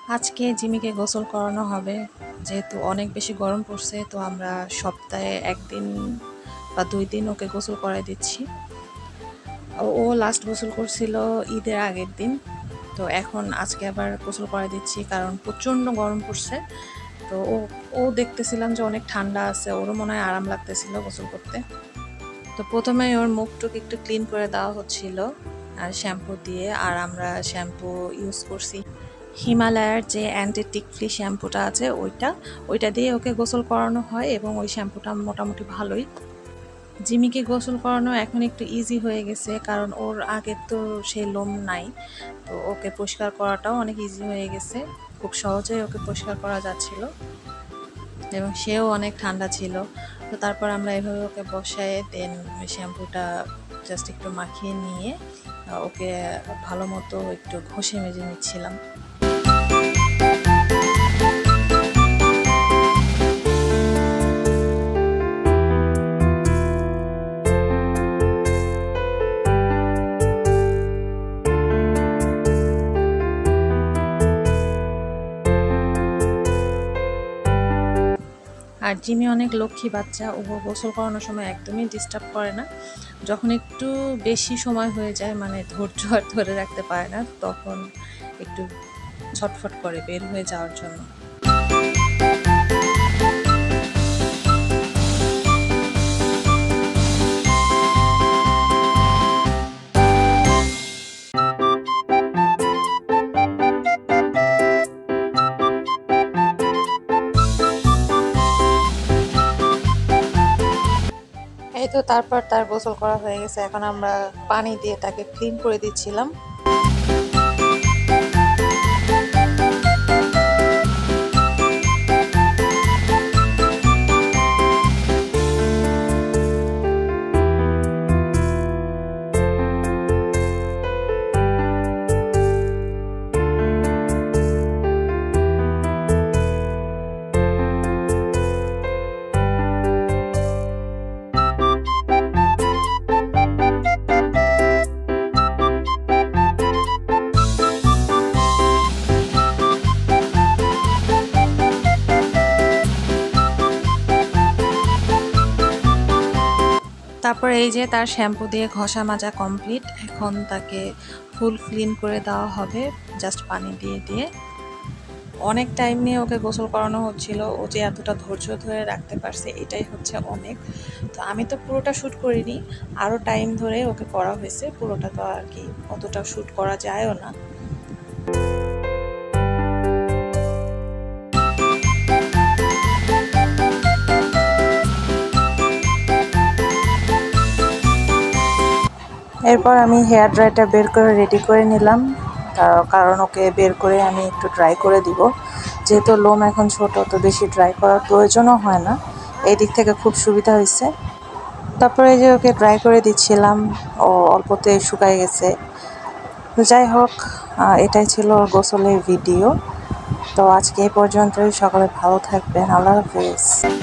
আজকে জিমিকে গোসল করানো হবে। যেহেতু অনেক বেশি গরম পড়ছে, তো আমরা সপ্তাহে 1 দিন বা 2 দিন ওকে গোসল করাই দিচ্ছি। ও লাস্ট গোসল করছিল ঈদের আগের দিন, তো এখন আজকে আবার গোসল করাই দিচ্ছি কারণ প্রচণ্ড গরম পড়ছে। তো ও দেখতেছিলাম যে অনেক ঠান্ডা আছে, ওরও মনে হয় আরাম লাগতেছিল গোসল করতে। তো প্রথমেই ওর মুখটুক একটু ক্লিন করে দেওয়া হচ্ছিল আর শ্যাম্পু দিয়ে। আর আমরা শ্যাম্পু ইউজ করছি হিমালয়ার যে অ্যান্টি টিক ফ্রি শ্যাম্পুটা আছে, ওইটা দিয়ে ওকে গোসল করানো হয় এবং ওই শ্যাম্পুটা মোটামুটি ভালোই। জিমিকে গোসল করানো এখন একটু ইজি হয়ে গেছে কারণ ওর আগের তো সেই লোম নাই, তো ওকে পরিষ্কার করাটাও অনেক ইজি হয়ে গেছে। খুব সহজেই ওকে পরিষ্কার করা যাচ্ছিল এবং সেও অনেক ঠান্ডা ছিল। তো তারপর আমরা এভাবে ওকে বসায় দেন শ্যাম্পুটা জাস্ট একটু মাখিয়ে নিয়ে ওকে ভালো মতো একটু ঘষে মেজে নিচ্ছিলাম। আর জিমি অনেক লক্ষ্মী বাচ্চা, ও গোসল করানোর সময় একদমই ডিস্টার্ব করে না। যখন একটু বেশি সময় হয়ে যায়, মানে ধৈর্য আর ধরে রাখতে পারে না, তখন একটু ছটফট করে বের হয়ে যাওয়ার জন্য। এই তো তারপর তার গোসল করা হয়ে গেছে, এখন আমরা পানি দিয়ে তাকে ক্লিন করে দিচ্ছিলাম। তারপর এই যে তার শ্যাম্পু দিয়ে ঘষা মাজা কমপ্লিট। এখন তাকে ফুল ক্লিন করে দেওয়া হবে জাস্ট পানি দিয়ে দিয়ে। অনেক টাইম নিয়ে ওকে গোসল করানো হচ্ছিল, ও যে এতটা ধৈর্য ধরে রাখতে পারছে এটাই হচ্ছে অনেক। তো আমি তো পুরোটা শ্যুট করিনি, আরও টাইম ধরে ওকে করা হয়েছে। পুরোটা তো আর কি অতটা শ্যুট করা যায়ও না। এরপর আমি হেয়ার ড্রাইটা বের করে রেডি করে নিলাম, কারণ ওকে বের করে আমি একটু ড্রাই করে দিব। যেহেতু লোম এখন ছোট, তো বেশি ড্রাই করার প্রয়োজনও হয় না, এই দিক থেকে খুব সুবিধা হয়েছে। তারপরে যে ওকে ড্রাই করে দিচ্ছিলাম, ও অল্পতে শুকায় গেছে। যাই হোক, এটাই ছিল ওর গোসলের ভিডিও। তো আজকে এই পর্যন্তই। সকলে ভালো থাকবেন। আল্লাহ হাফেজ।